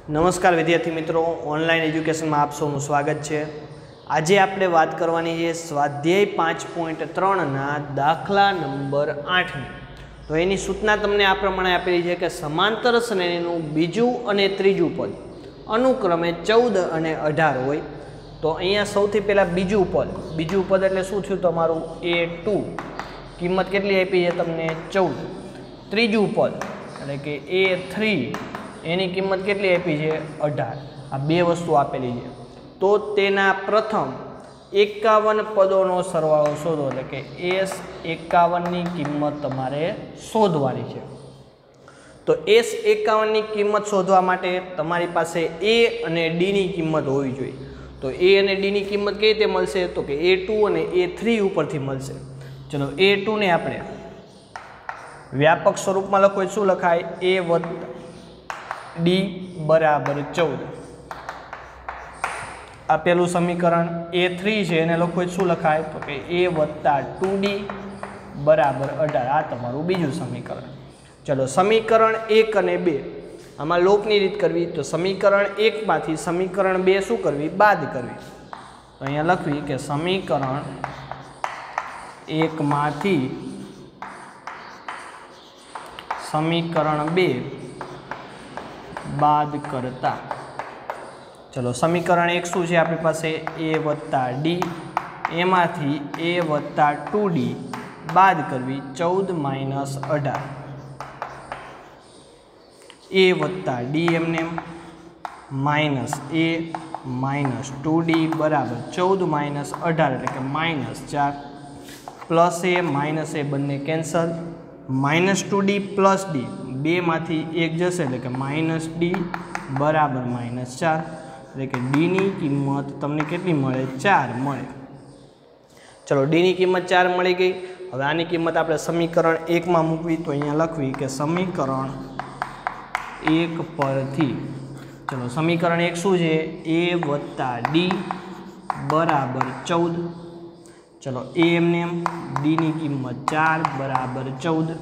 नमस्कार विद्यार्थी मित्रों, ऑनलाइन एज्युकेशन में आप सौનું स्वागत है। आज આપણે વાત કરવાની છે સ્વાધ્યાય 5.3 ના દાખલા નંબર 8 ની। તો એની સૂચના તમને આ પ્રમાણે આપેલી છે કે સમાંતર શ્રેણીનું બીજું અને ત્રીજું પદ અનુક્રમે 14 અને 18 હોય। તો અહીંયા સૌથી પહેલા બીજું પદ એટલે શું થયું તમારું a2 કિંમત કેટલી આપી છે તમને 14। ત્રીજું પદ એટલે કે a3 એની કિંમત કેટલી આપી છે 18। આ બે વસ્તુ આપેલી છે। તો તેના પ્રથમ 51 પદોનો સરવાળો શોધો એટલે કે S51 ની કિંમત તમારે શોધવાની છે। તો S51 ની કિંમત શોધવા માટે તમારી પાસે A અને D ની કિંમત હોવી જોઈએ। તો A અને D ની કિંમત કઈ રીતે મળશે તો કે A2 અને A3 ઉપરથી મળશે। ચલો A2 ને આપણે વ્યાપક સ્વરૂપમાં લખો શું લખાય A D बराबर 14। आ पहलू समीकरण A3 है एने लखो शू लखाय तो कि A वत्ता 2D बराबर 18। आ तमारू बीजू समीकरण। चलो समीकरण 1 અને 2 आमां लोपनी रीत करवी। तो समीकरण 1 मांथी समीकरण 2 शू करवी बाद करवी। तो अहींया लखवी के समीकरण 1 मांथी समीकरण 2 बाद करता। चलो समीकरण 1 शू है अपनी पास A वत्ता D एमांथी A वत्ता 2D बाद करवी 14 माइनस 18 A वत्ता D एमने माइनस A माइनस 2D बराबर 14 माइनस 18 એટલે કે -4 प्लस A माइनस A बने cancel minus 2D plus D बे मांथी एक जशे એટલે કે -D बराबर -4 એટલે કે D ની કિંમત તમને કેટલી મળે 4 મળે। ચલો D ની કિંમત 4 મળી ગઈ। હવે આની કિંમત આપણે સમીકરણ 1 માં મૂકવી। તો અહીંયા લખવી કે સમીકરણ 1 પરથી ચલો સમીકરણ 1 શું છે A વત્તા D બરાબર 14। चलो A एमने D नी किंमत 4 बराबर 14।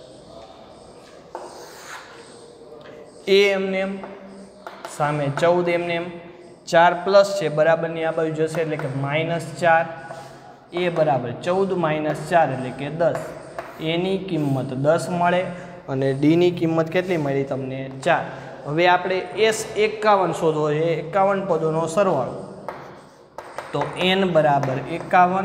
A एमने सामे 14 एमने 4 प्लस है बराबर नी आ बाजू जशे એટલે કે -4 A बराबर 14 -4 એટલે કે 10। A नी किंमत 10 મળે અને D नी किंमत કેટલી મળી તમને 4। હવે આપણે S51 શોધવો છે 51 પદોનો સરવાળો। तो n बराबर 51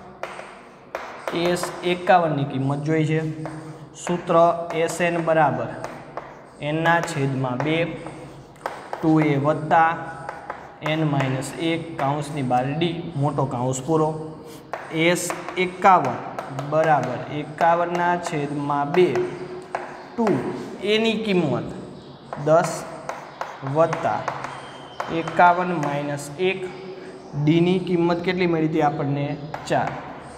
S51 ની કિંમત જોઈ છે। सूत्र SN बराबर n ના છેદમાં 2 2A વત્તા n माइनस 1 કાઉંસની બહાર D મોટો કાઉંસ પૂરો। S51 बराबर 51 ના છેદમાં 2 2A ની કિંમત 10 વત્તા 51 माइनस 1 D ની કિંમત કેટલી મળી હતી આપણને 4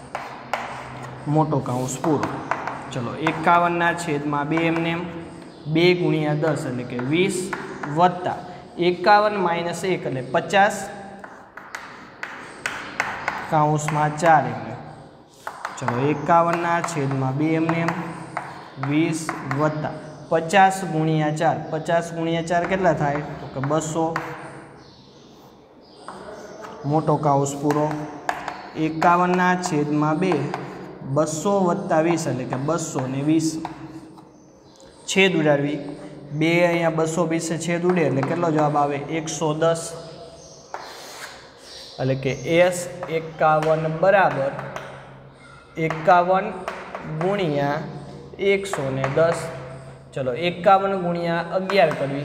મોટો કાઉંસ પૂરો। ચલો 51 ના છેદમાં 2 એમને 2 ગુણ્યા 10 એટલે કે 20 વત્તા 51 માઇનસ 1 એટલે 50 કાઉંસમાં 4 એમને। ચલો 51 ના છેદમાં 2 એમને 20 વત્તા 50 ગુણ્યા 4 50 ગુણ્યા 4 કેટલા થાય તો કે 200 मोटो काउंस पूरो। 51 ना छेदमां 2 200 वत्ता 20 એટલે કે 220 छेद उडाडवी 2 अहींया 220 से छेद उडे એટલે કેટલો જવાબ આવે 110 એટલે કે S51 बराबर 51 गुणिया 110। चलो 51 गुणिया 11 करवी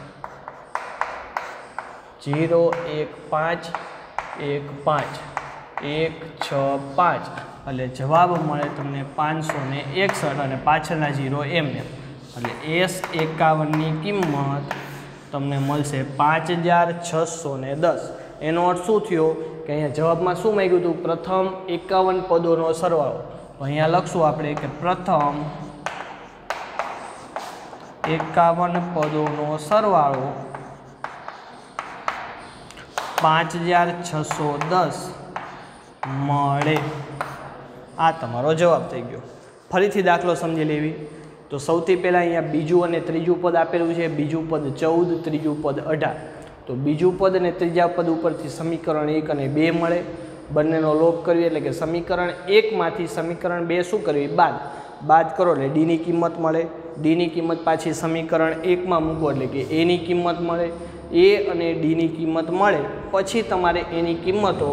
0 1 5 1 5 1 6 5 એટલે જવાબ મળે તમને 561 અને પાછળના 0 એમને એટલે S51 ની કિંમત તમને મળશે 5610। એનો અર્થ શું થયો કે અહીંયા જવાબમાં શું માંગ્યું હતું પ્રથમ 51 પદોનો સરવાળો। તો અહીંયા લખશું આપણે કે પ્રથમ 51 પદોનો સરવાળો 5610 મળે। आ तमारो जवाब थई गयो। फरीथी दाखलो समझी लेवी। तो સૌથી પહેલાં અહીંયા બીજું અને ત્રીજું પદ આપેલું છે, બીજું પદ 14, ત્રીજું પદ 18। તો બીજું પદ અને ત્રીજા પદ ઉપરથી સમીકરણ 1 અને 2 મળે, બંનેનો લોપ કરવી એટલે કે સમીકરણ 1 માંથી સમીકરણ 2 શું કરવી? બાદ કરો એટલે ડીની કિંમત મળે, ડીની કિંમત પાછી સમીકરણ 1 માં મૂકો એટલે કે એની કિંમત મળે, એ અને ડીની કિંમત મળે પછી તમારે એની કિંમતો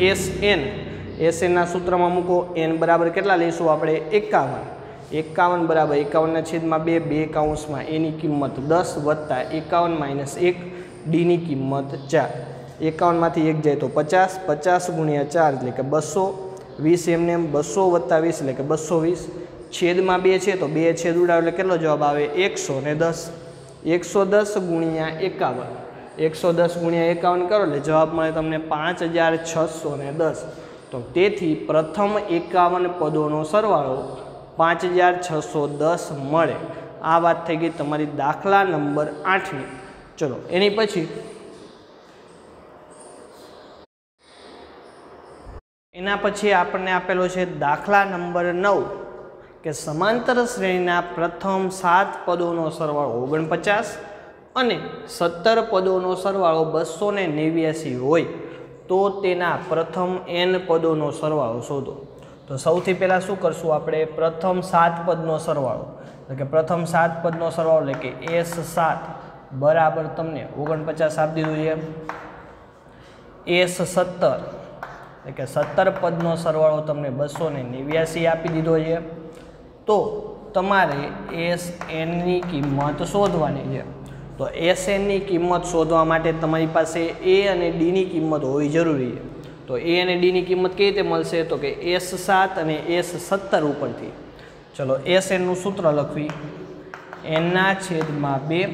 SNના સૂત્રમાં મૂકો। n બરાબર કેટલા લઈશું આપણે? 51 બરાબર 51/2, 2 કૌંસમાં એની કિંમત 10 વત્તા 51 - 1 ડીની કિંમત 4। 51 માંથી 1 જાય તો 50, 50 ગુણ્યા 4 એટલે કે 200, 20 એમને 200 વત્તા 20 એટલે કે 220, છેદમાં 2 છે તો 2 છેદ ઉડાવો એટલે કેટલો જવાબ આવે? 110। 110 ગુણ્યા 51, 110 ગુણ્યા 51 કરો એટલે જવાબ મળે તમને 5610। તો તેથી પ્રથમ 51 પદોનો સરવાળો 5610 મળે। આ વાત થઈ ગઈ તમારી દાખલા નંબર 8ની। ચલો એની પછી એના પછી આપણને આપેલો છે દાખલા નંબર 9 કે સમાંતર શ્રેણીના પ્રથમ 7 પદોનો સરવાળો 49 અને 17 પદોનો સરવાળો 289 હોય તો તેના પ્રથમ n પદોનો સરવાળો શોધો। તો સૌથી પહેલાં શું કરશું આપણે? પ્રથમ 7 પદનો સરવાળો એટલે કે પ્રથમ 7 પદનો સરવાળો એટલે કે S7 બરાબર તમને 49 આપી દીધું છે, S17 એટલે કે 17 પદનો સરવાળો તમને 289 આપી દીધો છે। તો તમારે SNની કિંમત શોધવાની છે। તો SNની કિંમત શોધવા માટે તમારી પાસે A અને Dની કિંમત હોવી જરૂરી છે। તો A અને Dની કિંમત કેવી રીતે મળશે? તો કે S7 અને S17 ઉપરથી। ચલો SNનું સૂત્ર લખવી, n/2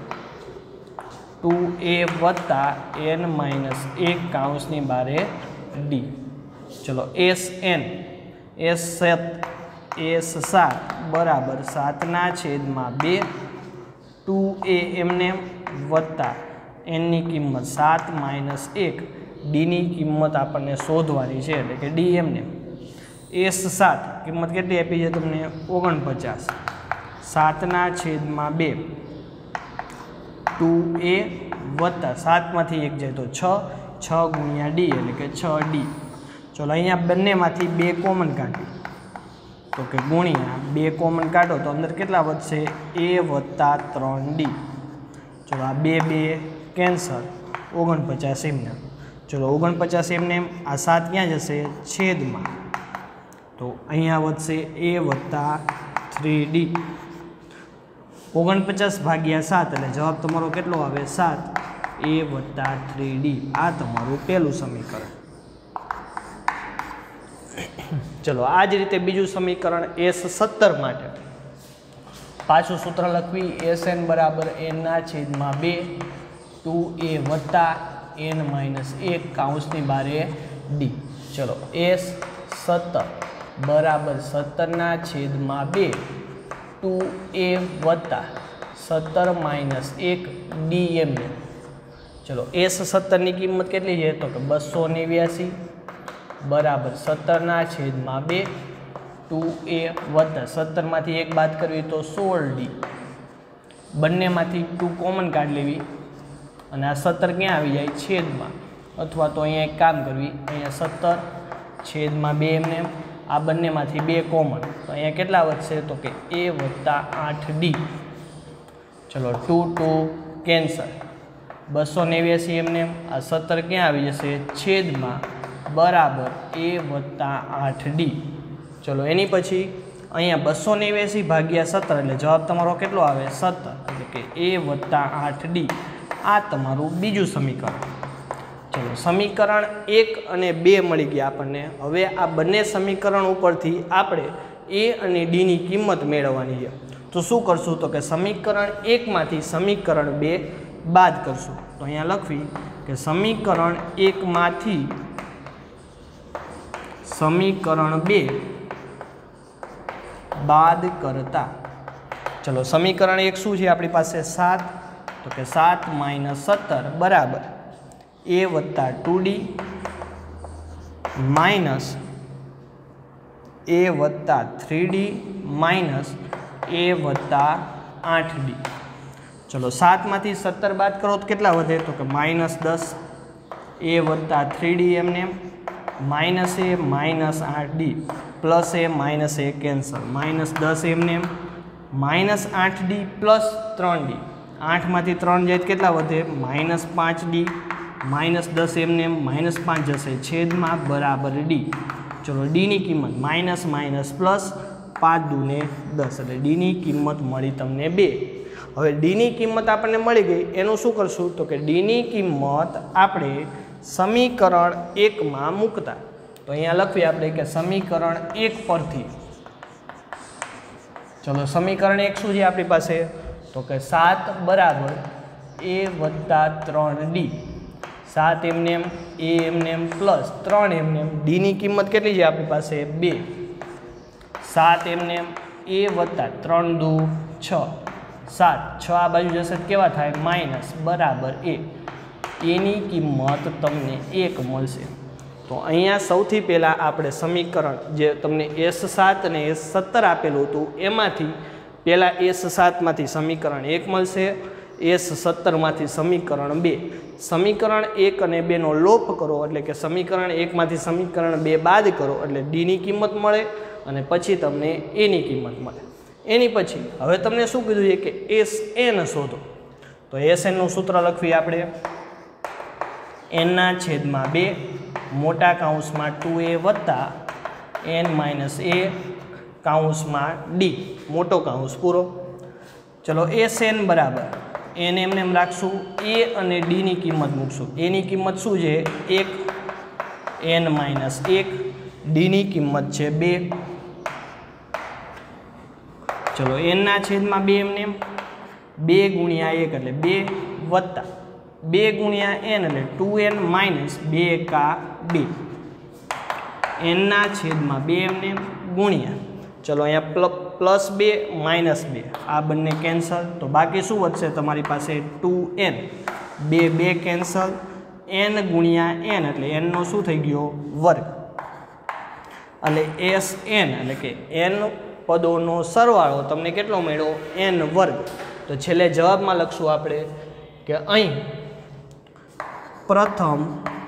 2a વત્તા n-1 કૌંસની બારે D। ચલો SN S7 બરાબર 7/2 2a એમને વત્તા nની કિંમત 7 - 1 ડીની કિંમત આપણને શોધવાની છે એટલે કે ડી એમને। S7 કિંમત કેટલી આપી છે તમને? 49, 7/2 2a વત્તા 7 માંથી 1 જાય તો 6 ગુણ્યા ડી એટલે કે 6D। ચલો અહીંયા બંનેમાંથી 2 કોમન કાઢી તો કે ગુણ્યા 2 કોમન કાઢો તો અંદર કેટલા વધશે? a વત્તા 3D। ચલો આ 2 કેન્સલ, 49 એમને। ચલો 49 એમને, આ 7 ક્યાં જશે? છેદમાં, તો અહીંયા વધશે a વત્તા 3D। 49 ભાગ્યા 7 એટલે જવાબ તમારો કેટલો આવે? 7, a વત્તા 3D। આ તમારું પહેલું સમીકરણ। ચલો આ જ રીતે બીજું સમીકરણ S17 માટે પાછું સૂત્ર લખવી, SN બરાબર n/2 2a વત્તા n-1 કૌંસની બારે D। ચલો S17 બરાબર 17/2 2a વત્તા 17 - 1 D એમને। ચલો S17ની કિંમત કેટલી છે? તો કે 289 બરાબર 17/2 2a વત્તા 17 માંથી 1 બાદ કરવી તો 16D। બંનેમાંથી 2 કોમન કાઢી લેવી અને આ 17 ક્યાં આવી જાય? છેદમાં, અથવા તો અહીંયા એક કામ કરવી, અહીંયા 17 છેદમાં 2 એમને, આ બંનેમાંથી 2 કોમન તો અહીંયા કેટલા વધશે? તો કે a વત્તા 8D। ચલો 2 કેન્સલ, 289 એમને, આ 17 ક્યાં આવી જશે? છેદમાં બરાબર a વત્તા 8D। ચલો એની પછી અહીંયા 289 ભાગ્યા 17 એટલે જવાબ તમારો કેટલો આવે? 17 એટલે કે a વત્તા 8D। આ તમારું બીજું સમીકરણ। ચલો સમીકરણ 1 અને 2 મળી ગયા આપણને। હવે આ બંને સમીકરણ ઉપરથી આપણે a અને Dની કિંમત મેળવવાની છે। તો શું કરશું? તો કે સમીકરણ 1 માંથી સમીકરણ 2 બાદ કરશું। તો અહીંયા લખવી કે સમીકરણ 1 માંથી સમીકરણ 2 બાદ કરતા, ચલો સમીકરણ 1 શું છે આપણી પાસે? 7, તો કે 7 - 17 બરાબર a વત્તા 2D માઇનસ a વત્તા 3D માઇનસ a વત્તા 8d। ચલો 7 માંથી 17 બાદ કરો તો કેટલા વધે? તો કે -10 a વત્તા 3d એમને minus a minus 8d plus a cancel -10 એમને -8d પ્લસ 3d 8 માંથી 3 જાય કેટલા વધે? -5d -10 એમને -5 જશે છેદમાં બરાબર d। ચલો d ની કિંમત માઇનસ માઇનસ પ્લસ 5 દૂને 10 એટલે d ની કિંમત મળી તમને 2। હવે d ની કિંમત આપણને મળી ગઈ એનું શું કરશું? તો કે d ની કિંમત આપણે સમીકરણ 1 માં મૂકતા તો અહીંયા લખીએ આપણે કે સમીકરણ 1 પરથી ચલો સમીકરણ 1 શું છે આપણી પાસે? તો કે 7 બરાબર a વત્તા 3d 7 એમને એમ a એમને એમ પ્લસ 3 એમને એમ d ની કિંમત કેટલી છે આપણી પાસે? 2 7 એમને એમ a વત્તા 3 દુ 6 7 6 આ બાજુ જશે કેવા થાય? માઇનસ બરાબર a ની કિંમત તમને 1 મળશે। તો અહીંયા સૌથી પહેલાં આપણે સમીકરણ જે તમને S7 અને S17 આપેલું હતું એમાંથી પહેલાં S7 માંથી સમીકરણ 1 મળશે, S17 માંથી સમીકરણ 2। સમીકરણ 1 અને 2 નો લોપ કરો એટલે કે સમીકરણ 1 માંથી સમીકરણ 2 બાદ કરો એટલે d ની કિંમત મળે અને પછી તમને a ની કિંમત મળે। એની પછી હવે તમને શું કીધું છે કે Sn શોધો તો Sn નું સૂત્ર લખીએ આપણે n ના છેદમાં 2 મોટા કૌંસમાં 2a વત્તા n માઇનસ a કૌંસમાં d મોટો કૌંસ પૂરો। ચલો Sn બરાબર n એમને એમ રાખશું a અને d ની કિંમત મૂકશું। a ની કિંમત શું છે? 1 n માઇનસ 1 d ની કિંમત છે 2। ચલો n ના છેદમાં 2 એમને એમ 2 ગુણ્યા 1 એટલે 2 વત્તા 2 ગુણ્યા n એટલે 2n માઇનસ 2 કા 2 n ના છેદમાં 2 એમને ગુણ્યા ચલો અહીંયા પ્લસ 2 માઇનસ 2 આ બંને કેન્સલ તો બાકી શું વધશે તમારી પાસે? 2n 2 કેન્સલ n ગુણ્યા n એટલે n નો શું થઈ ગયો? વર્ગ એટલે Sn એટલે કે n પદોનો સરવાળો તમને કેટલો મળ્યો? n વર્ગ। તો છેલ્લે જવાબમાં લખશું આપણે કે અહીં પ્રથમ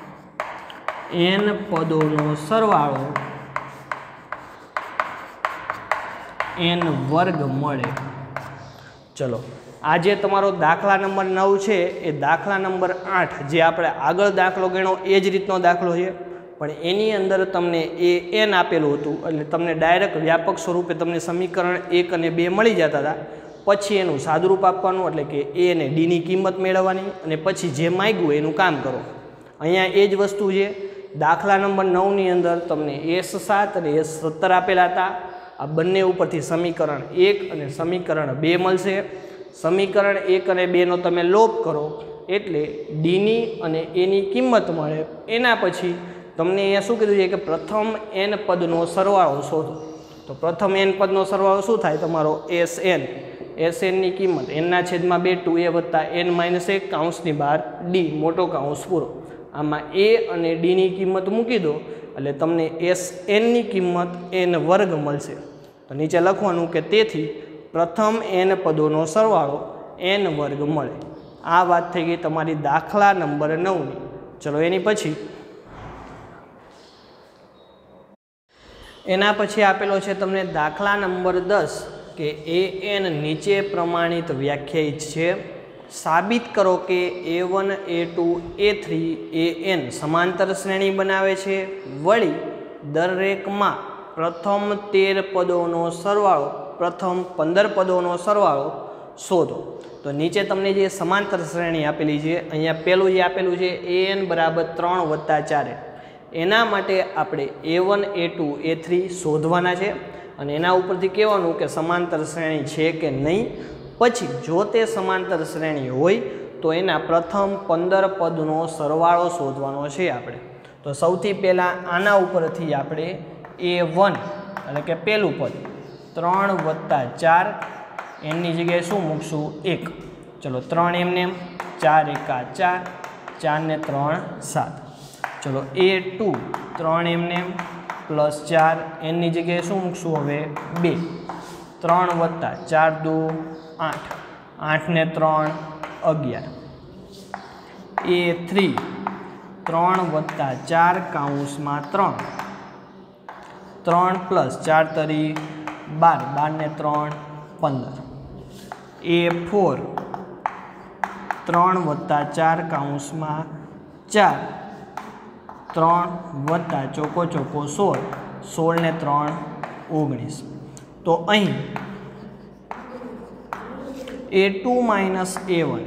n પદોનો સરવાળો n વર્ગ મળે। ચલો આજે તમારો દાખલા નંબર 9 છે એ દાખલા નંબર 8 જે આપણે આગળ દાખલો ગણ્યો એ જ રીતનો દાખલો છે પણ એની અંદર તમને n આપેલું હતું એટલે તમને ડાયરેક્ટ વ્યાપક સ્વરૂપે તમને સમીકરણ 1 અને 2 મળી જતા હતા। પછી એનું સાદુરૂપ આપવાનું એટલે કે a અને d ની કિંમત મેળવવાની અને પછી જે માંગ્યું એનું કામ કરો। અહીંયા એ જ વસ્તુ છે દાખલા નંબર 9 ની અંદર તમને S7 અને S17 આપેલા હતા। આ બંને ઉપરથી સમીકરણ 1 અને સમીકરણ 2 મળશે। સમીકરણ 1 અને 2 નો તમે લોપ કરો એટલે d ની અને a ની કિંમત મળે। એના પછી તમને અહીંયા શું કીધું છે કે પ્રથમ n પદનો સરવાળો શોધો તો પ્રથમ n પદનો સરવાળો શું થાય? તમારો Sn ની કિંમત n ના છેદમાં 2 2a વત્તા n માઇનસ 1 કૌંસની બહાર d મોટો કૌંસ પૂરો। આમાં a અને d ની કિંમત મૂકી દો એટલે તમને Sn ની કિંમત n વર્ગ મળશે। તો નીચે લખવાનું કે તેથી પ્રથમ n પદોનો સરવાળો n વર્ગ મળે। આ વાત થઈ ગઈ તમારી દાખલા નંબર 9 ની। ચલો એની પછી એના પછી આપેલો છે તમને દાખલા નંબર 10 કે an નીચે પ્રમાણિત વ્યાખ્યાયિત છે। સાબિત કરો કે a1 a2 a3 an સમાંતર શ્રેણી બનાવે છે વળી દરેકમાં પ્રથમ 13 પદોનો સરવાળો પ્રથમ 15 પદોનો સરવાળો શોધો। તો નીચે તમને જે સમાંતર શ્રેણી આપેલી છે અહીંયા પહેલું જે આપેલું છે an બરાબર 3 વત્તા 4 એના માટે આપણે a1 a2 a3 શોધવાના છે અને એના ઉપરથી કહેવાનું કે સમાંતર શ્રેણી છે કે નહીં। પછી જો તે સમાંતર શ્રેણી હોય તો એના પ્રથમ 15 પદનો સરવાળો શોધવાનો છે આપણે। તો સૌથી પહેલાં આના ઉપરથી આપણે a1 એટલે કે પહેલું પદ 3 વત્તા 4 એની જગ્યાએ શું મૂકશું? 1। ચલો 3 એમને 4 એકા 4 4 ને 3 7। ચલો a2 3 એમને પ્લસ 4 એની જગ્યાએ શું મૂકશું? હવે 2 3 વત્તા 4 દુ 8, 8 ને 3 11, A3 3 વત્તા 4 કૌંસમાં 3, 3 પ્લસ 4 તરી 12, 12 ને 3 15, A4 3 વત્તા 4 કૌંસમાં 4, 3 વત્તા ચોકો ચોકો 16, 16 ને 3 19. તો અહીં A2 minus A1,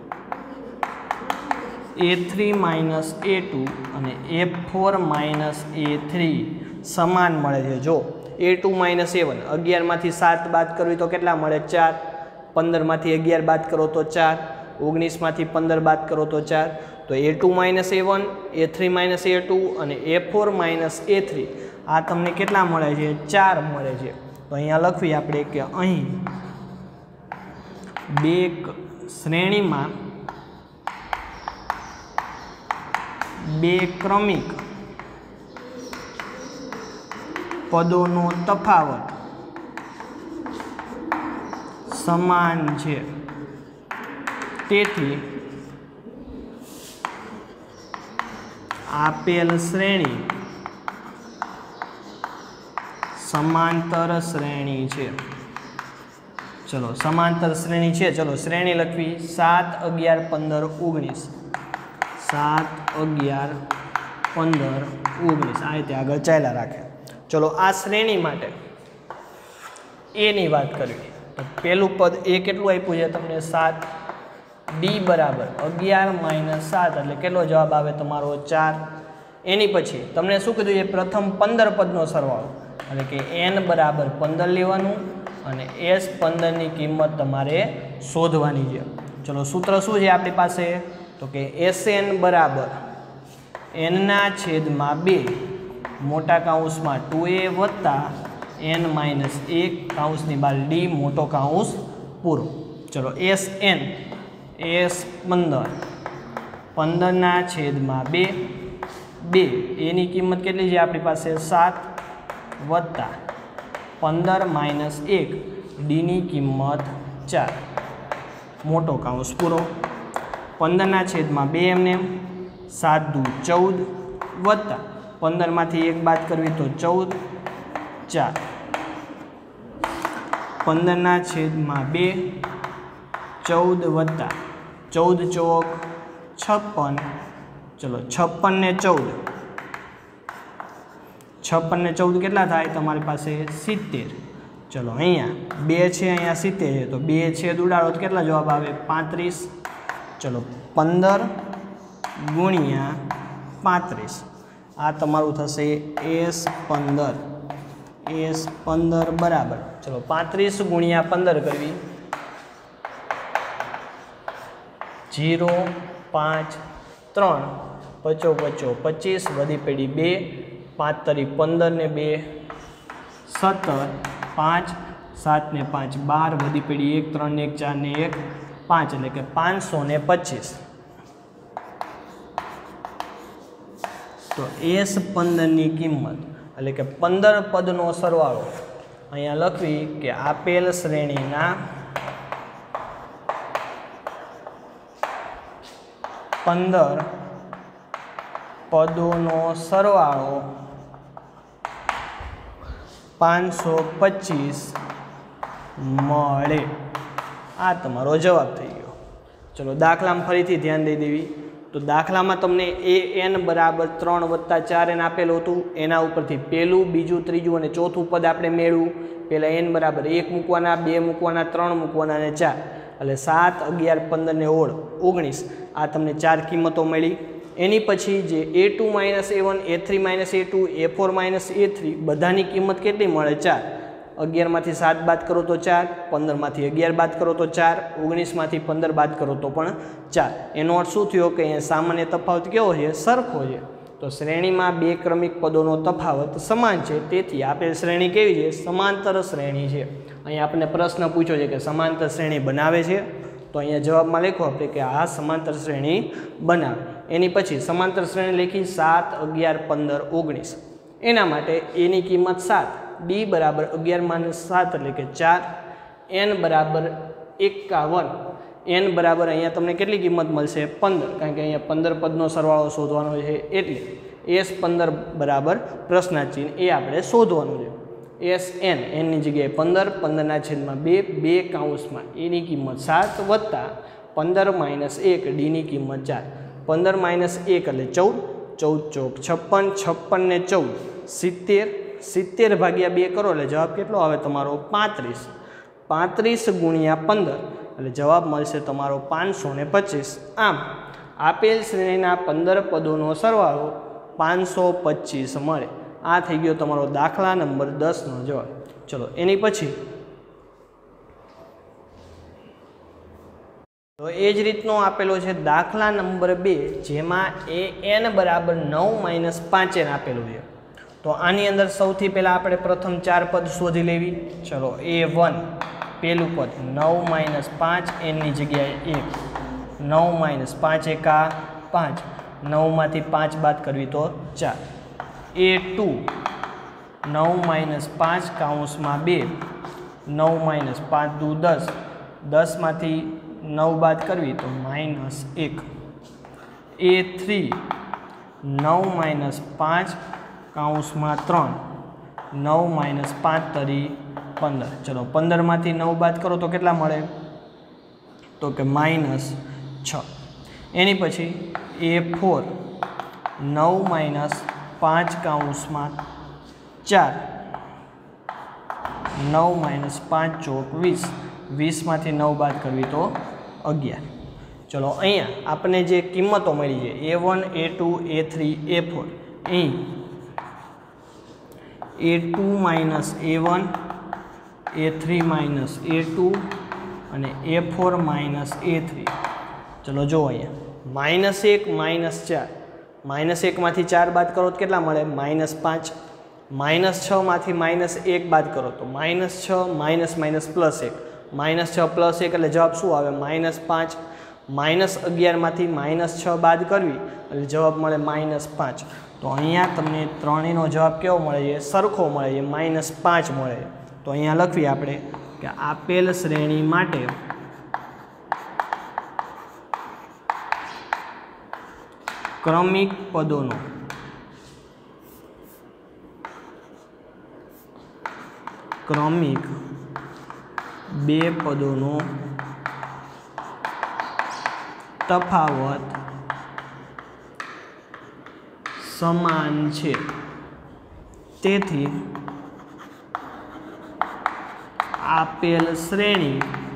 A3 minus A2 અને A4 માઇનસ A3 સમાન મળે છે. જો A2 માઇનસ A1 11માંથી 7 બાદ કરવી તો કેટલા મળે? 4. 15માંથી 11 બાદ કરો તો 4. 19માંથી 15 બાદ કરો તો 4. તો A2 minus A1, A3 minus A2 અને A4 માઇનસ A3 આ તમને કેટલા મળે છે? 4 મળે છે. તો અહીંયા લખવી આપણે કે અહીં બે શ્રેણીમાં બે ક્રમિક પદોનો તફાવત સમાન છે. તેથી આપેલ શ્રેણી સમાંતર શ્રેણી છે. ચલો સમાંતર શ્રેણી છે. ચલો શ્રેણી લખવી 7, 11, 15, 19, 7, 11, 15, 19 આ રીતે આગળ ચાલ્યા રાખે. ચલો આ શ્રેણી માટે એની વાત કરવી તો પહેલું પદ એ કેટલું આપ્યું છે તમને? 7. ડી બરાબર 11 માઇનસ 7 એટલે કેટલો જવાબ આવે તમારો? 4. એની પછી તમને શું કીધું છે? પ્રથમ 15 પદનો સરવાળો એટલે કે n બરાબર 15 લેવાનું અને s 15ની કિંમત તમારે શોધવાની છે. ચલો સૂત્ર શું છે આપણી પાસે? તો કે Sn બરાબર n ના છેદમાં 2 મોટા કૌંસમાં 2a વત્તા n માઇનસ 1 કૌંસની બહાર ડી મોટો કૌંસ પૂરો. ચલો Sn S 15, 15 ના છેદમાં 2 એની કિંમત કેટલી છે આપણી પાસે? 7 વત્તા 15 માઇનસ 1 ડીની કિંમત 4 મોટો કૌંસ પૂરો. 15 ના છેદમાં 2 એમને 7 દુ 14 વત્તા 15માંથી 1 બાદ કરવી તો 14, 4, 15 ના છેદમાં 2 14 વત્તા 14 ચોક 56. ચલો 56 ને 14, 56 ને 14 કેટલા થાય તમારી પાસે? 70. ચલો અહીંયા 2 છે, અહીંયા 70 છે તો 2 છેદ ઉડાડો તો કેટલા જવાબ આવે? 35. ચલો 15 ગુણ્યા 35 આ તમારું થશે S15. S15 બરાબર ચલો 35 ગુણ્યા 15 કરવી 0, 5, 3, 5 25 વધી પડી 2, 5 તરી 15 ને 2 17, 5, 7 ને 5 12 વધી પડી 1, 3 ને 1 4 ને 1 5 એટલે કે 525. તો S15ની કિંમત એટલે કે 15 પદનો સરવાળો અહીંયા લખવી કે આપેલ શ્રેણીના 15 પદોનો સરવાળો 525 મળે. આ તમારો જવાબ થઈ ગયો. ચલો દાખલામાં ફરીથી ધ્યાન દઈ દેવી તો દાખલામાં તમને an બરાબર 3 વત્તા 4n આપેલું હતું. એના ઉપરથી પહેલું, બીજું, ત્રીજું અને ચોથું પદ આપણે મેળવ્યું. પહેલાં n બરાબર 1 મૂકવાના, 2 મૂકવાના, 3 મૂકવાના અને 4 એટલે 7, 11, 15 ને 19 આ તમને 4 કિંમતો મળી. એની પછી જે A2 minus A1, A3 minus A2, A4 minus A3 બધાની કિંમત કેટલી મળે? 4. 11માંથી 7 બાદ કરો તો 4, 15માંથી 11 બાદ કરો તો 4, 19માંથી 15 બાદ કરો તો પણ 4. એનો અર્થ શું થયો કે અહીંયા સામાન્ય તફાવત કેવો છે? સરખો છે. તો શ્રેણીમાં બે ક્રમિક પદોનો તફાવત સમાન છે. તેથી આપેલ શ્રેણી કેવી છે? સમાંતર શ્રેણી છે. અહીંયા આપણે પ્રશ્ન પૂછ્યો છે કે સમાંતર શ્રેણી બનાવે છે. તો અહીંયા જવાબમાં લખો આપણે કે આ સમાંતર શ્રેણી બનાવે. એની પછી સમાંતર શ્રેણી લખી 7, 11, 15, 19. એના માટે એની કિંમત 7, ડી બરાબર 11-7 એટલે કે 4, એન બરાબર 51, એન બરાબર અહીંયા તમને કેટલી કિંમત મળશે 15, કારણ કે અહીંયા 15 પદનો સરવાળો શોધવાનો છે એટલે એસ 15 બરાબર પ્રશ્નાર્થ ચિહ્ન એ આપણે શોધવાનું છે. એસ એન, એનની જગ્યાએ 15, 15/2, 2 કૌંસમાં એની કિંમત 7 વત્તા 15 - 1 ડીની કિંમત 4, 15 - 1 એટલે 14, 14 ચોક 56, 56 ને 14 70, 70 ભાગ્યા 2 કરો એટલે જવાબ કેટલો આવે તમારો 35, 35 ગુણ્યા 15 એટલે જવાબ મળશે તમારો 525. આમ આપેલ શ્રેણીના 15 પદોનો સરવાળો 525 મળે. આ થઈ ગયો તમારો દાખલા નંબર 10નો જવાબ. ચલો એની પછી તો એ જ રીતનો આપેલો છે દાખલા નંબર 2, જેમાં એન બરાબર 9 - 5 આપેલું છે. તો આની અંદર સૌથી પહેલાં આપણે પ્રથમ 4 પદ શોધી લેવી. ચલો A1 પહેલું પદ 9 - 5, એનની જગ્યાએ 1, 9 - 5 એકા 5, 9માંથી 5 બાદ કરવી તો 4. A2 9 - 5 કૌંસમાં 2, 9 - 5 દુ 10, 10માંથી 9 બાદ કરવી તો -1. A3 9 - 5 કૌંસમાં 3, 9 - 5 તરી 15. ચલો 15માંથી 9 બાદ કરો તો કેટલા મળે તો કે -6. એની પછી A4 9 - 5 કૌંસમાં 4, 9 - 5 ચોક 20, 20માંથી 9 બાદ કરવી તો 11. ચલો અહીંયા આપણને જે કિંમતો મળી છે A1, A2, A3, A4, અહીં A2 - A1, A3 - A2 અને A4 - A3. ચલો જો અહીંયા -1 - 4, -1માંથી 4 બાદ કરો તો કેટલા મળે -5, -6માંથી -1 બાદ કરો તો -6, -+1, -6 + 1 એટલે જવાબ શું આવે -5, -11માંથી -6 બાદ કરવી એટલે જવાબ મળે -5. તો અહીંયા તમને ત્રણેયનો જવાબ કેવો મળે છે સરખો મળે છે, -5 મળે. તો અહીંયા લખવી આપણે કે આપેલ શ્રેણી માટે ક્રમિક પદોનો બે પદોનો તફાવત સમાન છે, તેથી આપેલ શ્રેણી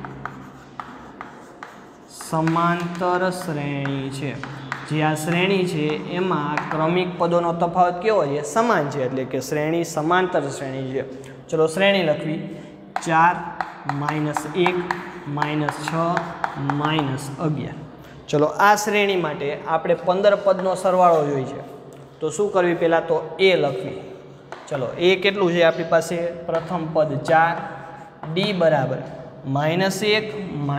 સમાંતર શ્રેણી છે. જે આ શ્રેણી છે એમાં ક્રમિક પદોનો તફાવત કેવો છે સમાન છે, એટલે કે શ્રેણી સમાંતર શ્રેણી છે. ચલો શ્રેણી લખવી 4 - 1 - 6 - 11. ચલો આ શ્રેણી માટે આપણે 15 પદનો સરવાળો જોઈએ છે, તો શું કરવી પહેલાં તો એ લખવી. ચલો એ કેટલું છે આપણી પાસે પ્રથમ પદ 4, ડી બરાબર -1 - 4,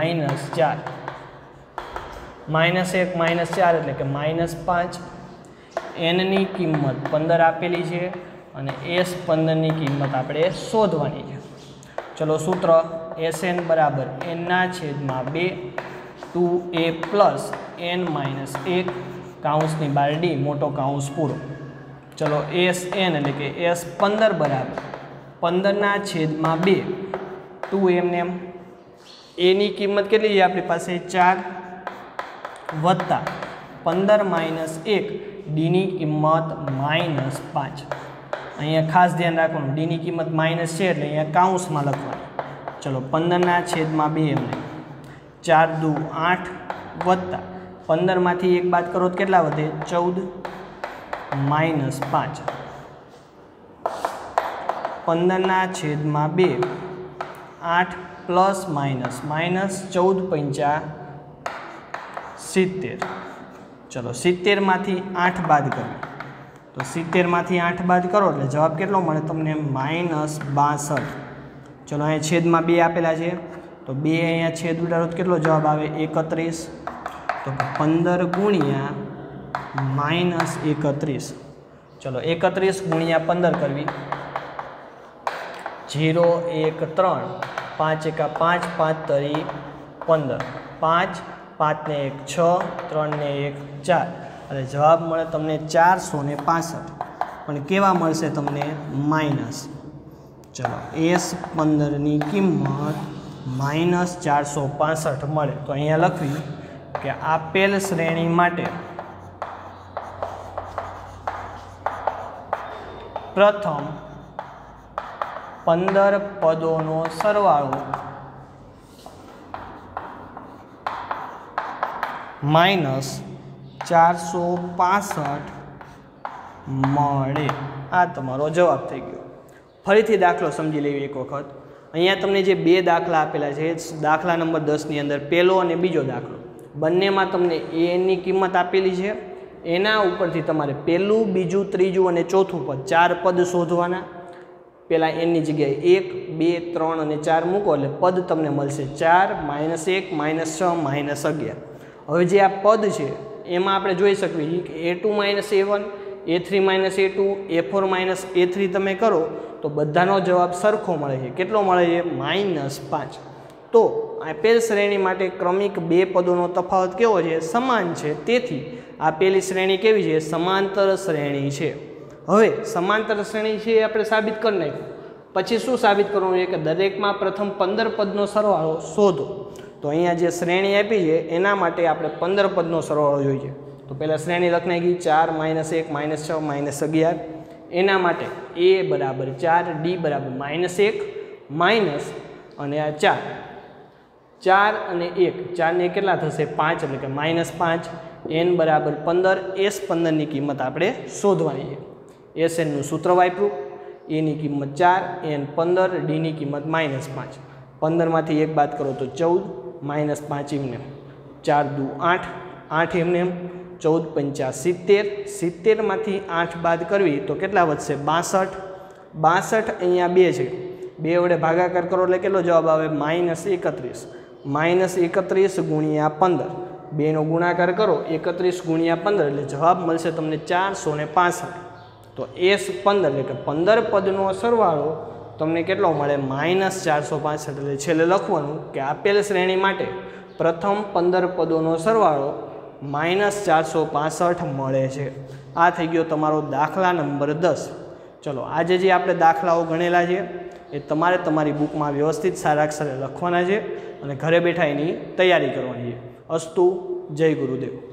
-1 - 4 એટલે કે -5, એનની કિંમત 15 આપેલી છે અને એસ 15ની કિંમત આપણે શોધવાની છે. ચલો સૂત્ર SN બરાબર n/2 2a પ્લસ n - 1 કૌંસની બહાર ડી મોટો કૌંસ પૂરો. ચલો SN એટલે કે S 15 બરાબર 15/2 2m એની કિંમત કેટલી છે આપણી પાસે 4 વત્તા 15 - 1 ડીની કિંમત -5. અહીંયા ખાસ ધ્યાન રાખવાનું ડીની કિંમત માઇનસ છે એટલે અહીંયા કાઉન્સમાં લખવાનું. ચલો 15/2 એમને 4 દુ 8 વત્તા 15માંથી 1 બાદ કરો તો કેટલા વધે 14 -5. 15/2 8 પ્લસ માઇનસ -14 × 70. ચલો 70માંથી 8 બાદ કરો તો 70માંથી 8 બાદ કરો એટલે જવાબ કેટલો મળે તમને -62. ચલો અહીંયા છેદમાં 2 આપેલા છે તો 2 અહીંયા છેદ ઉડાડો તો કેટલો જવાબ આવે 31. તો 15 ગુણ્યા -31. ચલો 31 ગુણ્યા 15 કરવી 0 1 3 5 1 5 5 તરી 15 5 5 ને 1 6 3 ને 1 4 અને જવાબ મળે તમને 465 પણ કેવા મળશે તમને માઇનસ. ચલો S15 ની કિંમત -465 મળે. તો અહીંયા લખવી કે આપેલ શ્રેણી માટે પ્રથમ 15 પદોનો સરવાળો -465 મળે. આ તમારો જવાબ થઈ ગયો. ફરીથી દાખલો સમજી લેવી એક વખત. અહીંયા તમને જે બે દાખલા આપેલા છે, દાખલા નંબર 10ની અંદર પહેલો અને બીજો દાખલો, બંનેમાં તમને એની કિંમત આપેલી છે. એના ઉપરથી તમારે પહેલું, બીજું, ત્રીજું અને ચોથું પદ 4 પદ શોધવાના. પહેલાં એની જગ્યાએ 1 2 3 અને 4 મૂકો એટલે પદ તમને મળશે 4 -1 -6 -11. હવે જે આ પદ છે એમાં આપણે જોઈ શકીએ કે A2 - A1 A3 - A2 A4 - A3 તમે કરો તો બધાનો જવાબ સરખો મળે છે. કેટલો મળે છે? -5. તો આપેલ શ્રેણી માટે ક્રમિક બે પદોનો તફાવત કેવો છે? સમાન છે. તેથી આપેલી શ્રેણી કેવી છે? સમાંતર શ્રેણી છે. હવે સમાંતર શ્રેણી છે એ આપણે સાબિત કરી નાખ્યું. પછી શું સાબિત કરવાનું છે કે દરેકમાં પ્રથમ 15 પદનો સરવાળો શોધો. તો અહીંયા જે શ્રેણી આપી છે એના માટે આપણે 15 પદનો સરવાળો જોઈએ. તો પહેલાં શ્રેણી લખી નાખી 4 -1 -6 -11. એના માટે A બરાબર 4, D બરાબર -1 માઇનસ અને આ 4 અને 1 4 ને કેટલા થશે? 5 એટલે કે -5. n બરાબર 15. S15 ની કિંમત આપણે શોધવાની છે. SN નું સૂત્ર વાપર્યું. A ની કિંમત 4, n 15, D ની કિંમત -5. 15 માંથી 1 બાદ કરો તો 14, -5 એમને 4 દુ 8, 8 એમને 14 પંચા 70, 70 માંથી 8 બાદ કરવી તો કેટલા વધશે? 62. 62 અહીંયા 2 છે, 2 વડે ભાગાકાર કરો એટલે કેટલો જવાબ આવે? -31. -31 ગુણ્યા 15, 2 નો ગુણાકાર કરો 31 ગુણ્યા 15 એટલે જવાબ મળશે તમને 465. તો S15 એટલે કે 15 પદનો સરવાળો તમને કેટલો મળે? -465. એટલે છેલ્લે લખવાનું કે આપેલ શ્રેણી માટે પ્રથમ 15 પદોનો સરવાળો -465 મળે છે. આ થઈ ગયો તમારો દાખલા નંબર 10. ચલો આજે જે આપણે દાખલાઓ ગણેલા છે એ તમારે તમારી બુકમાં વ્યવસ્થિત સારા અક્ષરે લખવાના છે અને ઘરે બેઠા એની તૈયારી કરવાની છે. અસ્તુ. જય ગુરુદેવ.